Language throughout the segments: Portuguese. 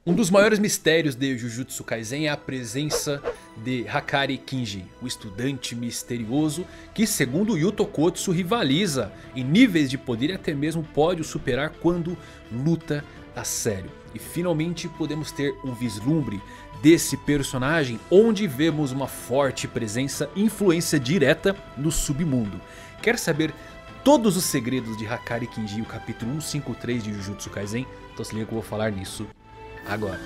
Um dos maiores mistérios de Jujutsu Kaisen é a presença de Hakari Kinji, o estudante misterioso que, segundo Yuto Kotsu, rivaliza em níveis de poder e até mesmo pode o superar quando luta a sério. E finalmente podemos ter um vislumbre desse personagem, onde vemos uma forte presença e influência direta no submundo. Quer saber todos os segredos de Hakari Kinji, o capítulo 153 de Jujutsu Kaisen? Então se liga que eu vou falar nisso agora.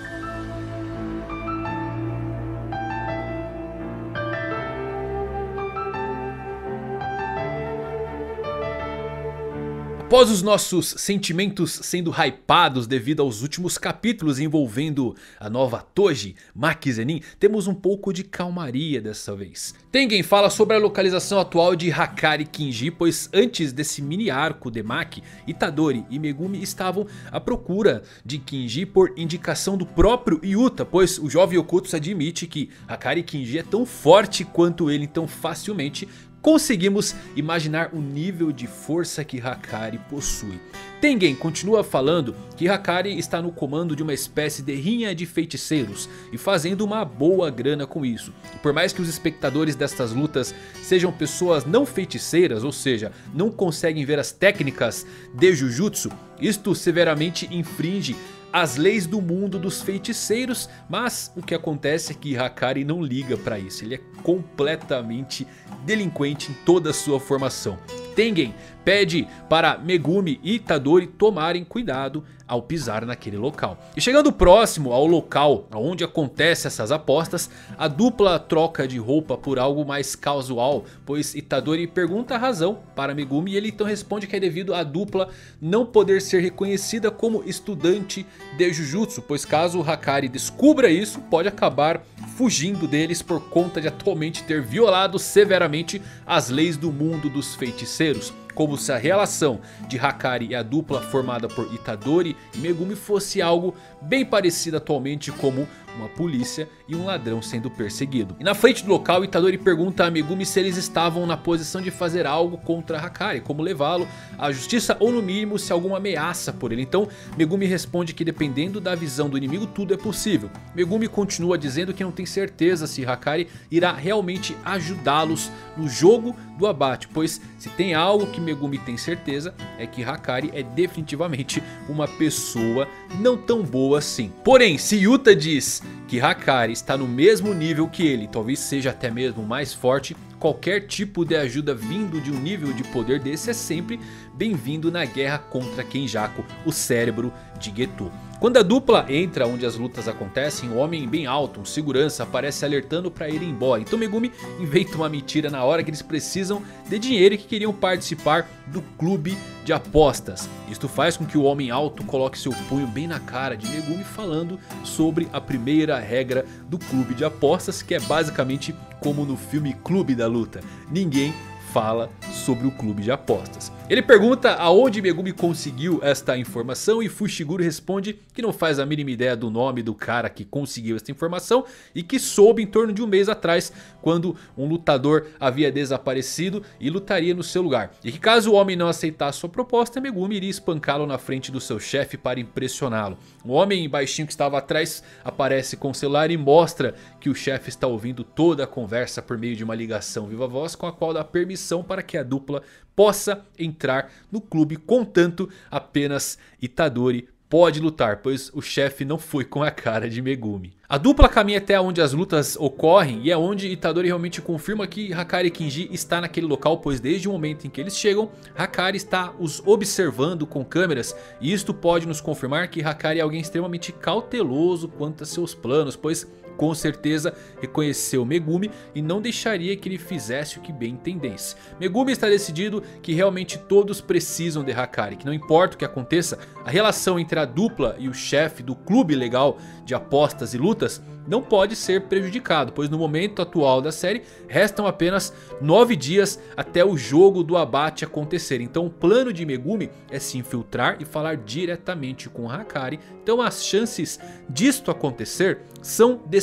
Após os nossos sentimentos sendo hypados devido aos últimos capítulos envolvendo a nova Toji, Maki Zenin, temos um pouco de calmaria dessa vez. Tengen fala sobre a localização atual de Hakari Kinji, pois antes desse mini arco de Maki, Itadori e Megumi estavam à procura de Kinji por indicação do próprio Yuta, pois o jovem Okutsu admite que Hakari Kinji é tão forte quanto ele, então facilmente conseguimos imaginar o nível de força que Hakari possui. Tengen continua falando que Hakari está no comando de uma espécie de rinha de feiticeiros e fazendo uma boa grana com isso. E por mais que os espectadores destas lutas sejam pessoas não feiticeiras, ou seja, não conseguem ver as técnicas de Jujutsu, isto severamente infringe as leis do mundo dos feiticeiros, mas o que acontece é que Hakari não liga pra isso, ele é completamente delinquente em toda a sua formação. Tengen pede para Megumi e Itadori tomarem cuidado ao pisar naquele local. E chegando próximo ao local onde acontecem essas apostas, a dupla troca de roupa por algo mais casual, pois Itadori pergunta a razão para Megumi e ele então responde que é devido à dupla não poder ser reconhecida como estudante de Jujutsu, pois caso Hakari descubra isso, pode acabar fugindo deles por conta de atualmente ter violado severamente as leis do mundo dos feiticeiros. Como se a relação de Hakari e a dupla formada por Itadori e Megumi fosse algo bem parecido atualmente, como uma polícia e um ladrão sendo perseguido. E na frente do local, Itadori pergunta a Megumi se eles estavam na posição de fazer algo contra Hakari, como levá-lo à justiça ou no mínimo se alguma ameaça por ele. Então Megumi responde que dependendo da visão do inimigo tudo é possível. Megumi continua dizendo que não tem certeza se Hakari irá realmente ajudá-los no jogo do abate, pois se tem algo que Megumi tem certeza é que Hakari é definitivamente uma pessoa não tão boa assim. Porém, se Yuta diz que Hakari está no mesmo nível que ele, talvez seja até mesmo mais forte, qualquer tipo de ajuda vindo de um nível de poder desse é sempre bem-vindo na guerra contra Kenjaku, o cérebro de Geto. Quando a dupla entra onde as lutas acontecem, um homem bem alto, um segurança, aparece alertando para ir embora. Então Megumi inventa uma mentira na hora que eles precisam de dinheiro e que queriam participar do clube de apostas. Isto faz com que o homem alto coloque seu punho bem na cara de Megumi, falando sobre a primeira regra do clube de apostas, que é basicamente como no filme Clube da Luta: ninguém fala sobre o clube de apostas. Ele pergunta aonde Megumi conseguiu esta informação e Fushiguro responde que não faz a mínima ideia do nome do cara que conseguiu esta informação e que soube em torno de um mês atrás, quando um lutador havia desaparecido e lutaria no seu lugar. E que caso o homem não aceitasse sua proposta, Megumi iria espancá-lo na frente do seu chefe para impressioná-lo. O homem baixinho que estava atrás aparece com o celular e mostra que o chefe está ouvindo toda a conversa por meio de uma ligação viva voz, com a qual dá permissão para que a dupla possa entrar no clube, contanto apenas Itadori pode lutar, pois o chefe não foi com a cara de Megumi. A dupla caminha até onde as lutas ocorrem e é onde Itadori realmente confirma que Hakari Kinji está naquele local, pois desde o momento em que eles chegam, Hakari está os observando com câmeras. E isto pode nos confirmar que Hakari é alguém extremamente cauteloso quanto a seus planos, pois com certeza reconheceu Megumi e não deixaria que ele fizesse o que bem entendesse. Megumi está decidido que realmente todos precisam de Hakari, que não importa o que aconteça, a relação entre a dupla e o chefe do clube legal de apostas e lutas não pode ser prejudicado, pois no momento atual da série restam apenas 9 dias até o jogo do abate acontecer. Então o plano de Megumi é se infiltrar e falar diretamente com Hakari. Então as chances disto acontecer são de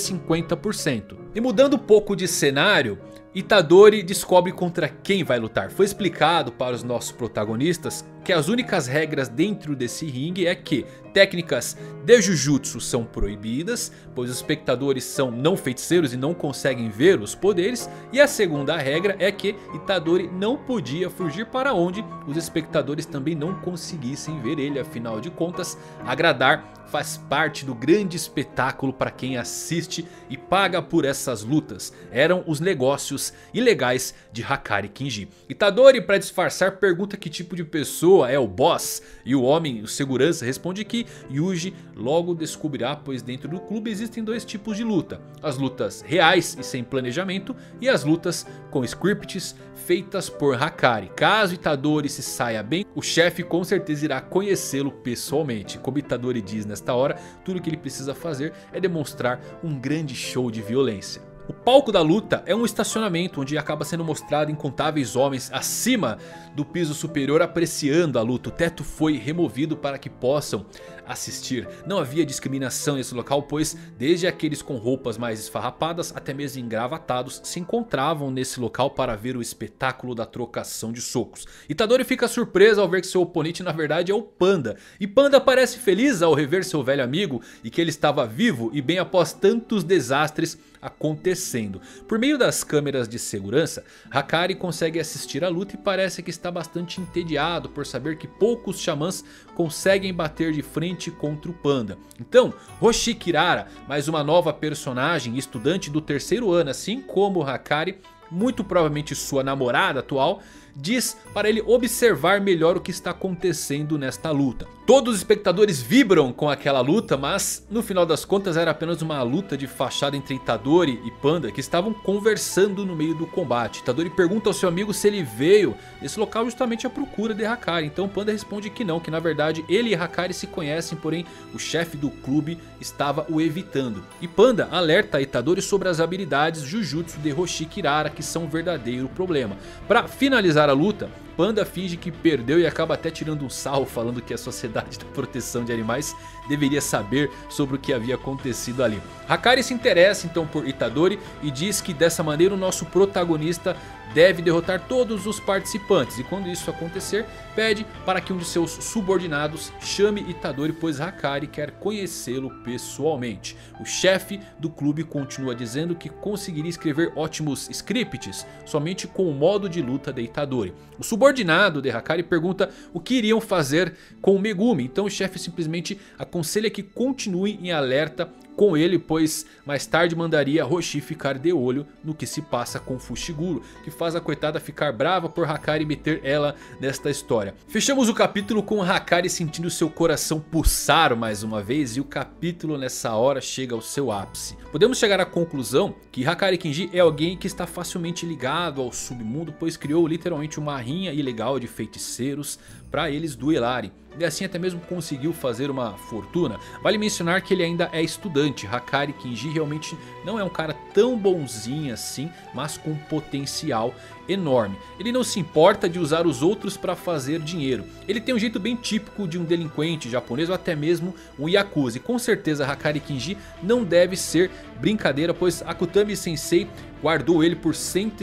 50%. E mudando um pouco de cenário, Itadori descobre contra quem vai lutar. Foi explicado para os nossos protagonistas que as únicas regras dentro desse ringue é que técnicas de Jujutsu são proibidas, pois os espectadores são não feiticeiros e não conseguem ver os poderes. E a segunda regra é que Itadori não podia fugir para onde os espectadores também não conseguissem ver ele. Afinal de contas, agradar faz parte do grande espetáculo para quem assiste e paga por essas lutas. Eram os negócios ilegais de Hakari Kinji. Itadori, para disfarçar, pergunta que tipo de pessoa é o boss, e o homem, o segurança, responde que Yuji logo descobrirá, pois dentro do clube existem dois tipos de luta: as lutas reais e sem planejamento, e as lutas com scripts feitas por Hakari. Caso Itadori se saia bem, o chefe com certeza irá conhecê-lo pessoalmente. Como Itadori diz nesta hora, tudo que ele precisa fazer é demonstrar um grande show de violência. O palco da luta é um estacionamento onde acaba sendo mostrado incontáveis homens acima do piso superior apreciando a luta. O teto foi removido para que possam assistir. Não havia discriminação nesse local, pois desde aqueles com roupas mais esfarrapadas até mesmo engravatados se encontravam nesse local para ver o espetáculo da trocação de socos. Itadori fica surpreso ao ver que seu oponente na verdade é o Panda. E Panda parece feliz ao rever seu velho amigo e que ele estava vivo e bem após tantos desastres acontecendo. Por meio das câmeras de segurança, Hakari consegue assistir a luta e parece que está bastante entediado por saber que poucos xamãs conseguem bater de frente contra o Panda. Então Hoshi Kirara, mais uma nova personagem, estudante do terceiro ano, assim como Hakari, muito provavelmente sua namorada atual, diz para ele observar melhor o que está acontecendo nesta luta. Todos os espectadores vibram com aquela luta, mas no final das contas era apenas uma luta de fachada entre Itadori e Panda, que estavam conversando no meio do combate. Itadori pergunta ao seu amigo se ele veio nesse local justamente à procura de Hakari. Então Panda responde que não, que na verdade ele e Hakari se conhecem, porém o chefe do clube estava o evitando. E Panda alerta Itadori sobre as habilidades Jujutsu de Hoshi Kirara, que são um verdadeiro problema. Para finalizar a luta, Panda finge que perdeu e acaba até tirando um sarro, falando que a Sociedade da Proteção de Animais deveria saber sobre o que havia acontecido ali. Hakari se interessa então por Itadori e diz que dessa maneira o nosso protagonista deve derrotar todos os participantes. E quando isso acontecer, pede para que um de seus subordinados chame Itadori, pois Hakari quer conhecê-lo pessoalmente. O chefe do clube continua dizendo que conseguiria escrever ótimos scripts somente com o modo de luta de Itadori. O subordinado de Hakari pergunta o que iriam fazer com o Megumi. Então o chefe simplesmente aconselha que continuem em alerta com ele, pois mais tarde mandaria Hoshi ficar de olho no que se passa com Fushiguro, que faz a coitada ficar brava por Hakari meter ela nesta história. Fechamos o capítulo com Hakari sentindo seu coração pulsar mais uma vez, e o capítulo nessa hora chega ao seu ápice. Podemos chegar à conclusão que Hakari Kinji é alguém que está facilmente ligado ao submundo, pois criou literalmente uma rinha ilegal de feiticeiros para eles duelarem. E assim até mesmo conseguiu fazer uma fortuna. Vale mencionar que ele ainda é estudante. Hakari Kinji realmente não é um cara tão bonzinho assim, mas com potencial enorme. Ele não se importa de usar os outros para fazer dinheiro. Ele tem um jeito bem típico de um delinquente japonês ou até mesmo um yakuza. E com certeza Hakari Kinji não deve ser brincadeira, pois Akutami Sensei guardou ele por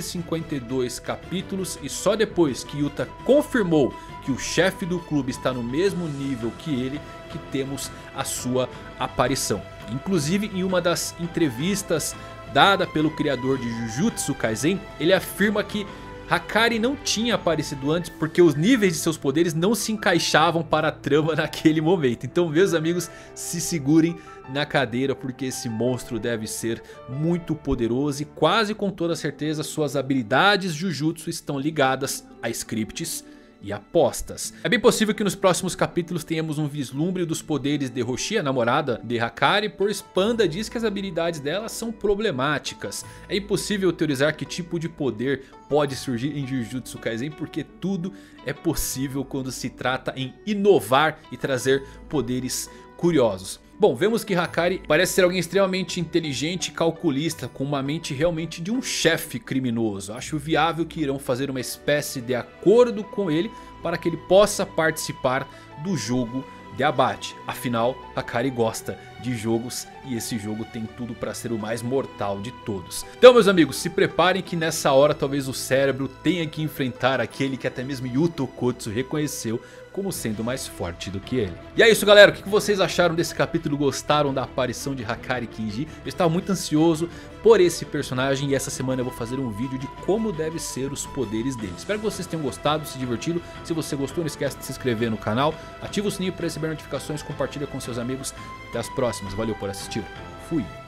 152 capítulos e só depois que Yuta confirmou que o chefe do clube está no mesmo nível que ele, que temos a sua aparição. Inclusive em uma das entrevistas dada pelo criador de Jujutsu Kaisen, ele afirma que Hakari não tinha aparecido antes porque os níveis de seus poderes não se encaixavam para a trama naquele momento. Então, meus amigos, se segurem na cadeira porque esse monstro deve ser muito poderoso e quase com toda certeza suas habilidades Jujutsu estão ligadas a scripts e apostas. É bem possível que nos próximos capítulos tenhamos um vislumbre dos poderes de Hoshi, a namorada de Hakari, pois Panda diz que as habilidades dela são problemáticas. É impossível teorizar que tipo de poder pode surgir em Jujutsu Kaisen, porque tudo é possível quando se trata em inovar e trazer poderes curiosos. Bom, vemos que Hakari parece ser alguém extremamente inteligente e calculista, com uma mente realmente de um chefe criminoso. Acho viável que irão fazer uma espécie de acordo com ele para que ele possa participar do jogo de abate. Afinal, Hakari gosta de jogos e esse jogo tem tudo para ser o mais mortal de todos. Então meus amigos, se preparem que nessa hora talvez o cérebro tenha que enfrentar aquele que até mesmo Yuto Kotsu reconheceu como sendo mais forte do que ele. E é isso galera, o que vocês acharam desse capítulo? Gostaram da aparição de Hakari Kinji? Eu estava muito ansioso por esse personagem e essa semana eu vou fazer um vídeo de como deve ser os poderes dele. Espero que vocês tenham gostado, se divertido. Se você gostou, não esquece de se inscrever no canal, ativa o sininho para receber notificações, compartilha com seus amigos. Até as próximas, valeu por assistir, fui!